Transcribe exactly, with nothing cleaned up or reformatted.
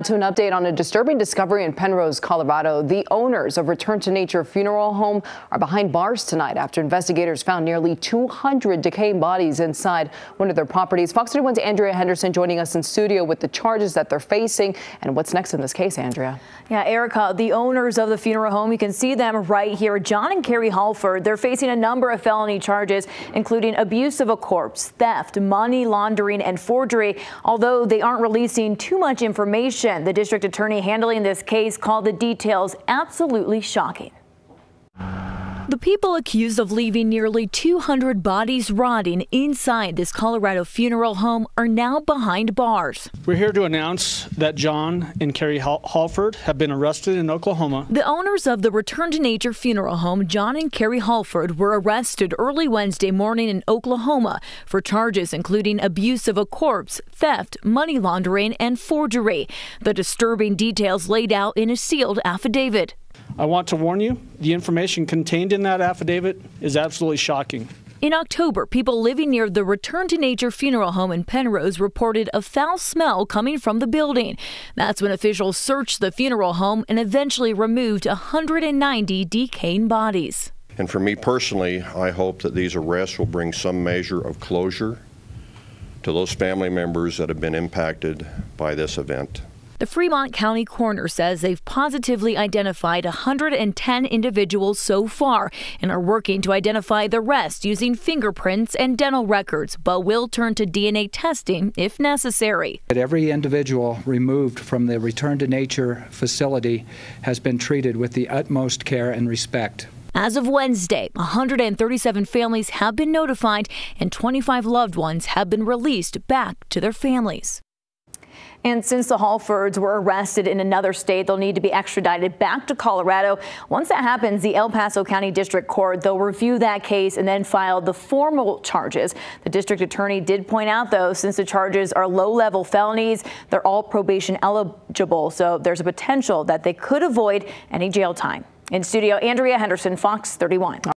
To an update on a disturbing discovery in Penrose, Colorado. The owners of Return to Nature Funeral Home are behind bars tonight after investigators found nearly two hundred decaying bodies inside one of their properties. Fox thirty-one's Andrea Henderson joining us in studio with the charges that they're facing and what's next in this case, Andrea. Yeah, Erica, the owners of the funeral home, you can see them right here. John and Carrie Halford, they're facing a number of felony charges, including abuse of a corpse, theft, money laundering, and forgery. Although they aren't releasing too much information, the district attorney handling this case called the details absolutely shocking. The people accused of leaving nearly two hundred bodies rotting inside this Colorado funeral home are now behind bars. We're here to announce that John and Carrie Halford have been arrested in Oklahoma. The owners of the Return to Nature funeral home, John and Carrie Halford, were arrested early Wednesday morning in Oklahoma for charges including abuse of a corpse, theft, money laundering, and forgery. The disturbing details laid out in a sealed affidavit. I want to warn you, the information contained in that affidavit is absolutely shocking. In October, people living near the Return to Nature funeral home in Penrose reported a foul smell coming from the building. That's when officials searched the funeral home and eventually removed one hundred ninety decaying bodies. And for me personally, I hope that these arrests will bring some measure of closure to those family members that have been impacted by this event. The Fremont County coroner says they've positively identified one hundred ten individuals so far and are working to identify the rest using fingerprints and dental records, but will turn to D N A testing if necessary. Every individual removed from the Return to Nature facility has been treated with the utmost care and respect. As of Wednesday, one hundred thirty-seven families have been notified and twenty-five loved ones have been released back to their families. And since the Halfords were arrested in another state, they'll need to be extradited back to Colorado. Once that happens, the El Paso County District Court, they'll review that case and then file the formal charges. The district attorney did point out, though, since the charges are low-level felonies, they're all probation eligible. So there's a potential that they could avoid any jail time. In studio, Andrea Henderson, Fox thirty-one.